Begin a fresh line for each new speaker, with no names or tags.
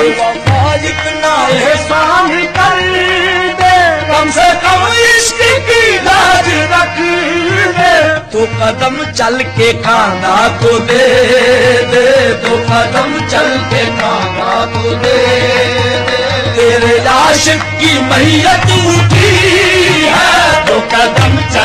वफा इतना एहसान कर दे, कम से कम इश्क की लाज रख दे। तो कदम चल के खाना तो दे दे, तो कदम चल के खाना तो दे दे। तेरे आशिक की मैयत उठी है, तो कदम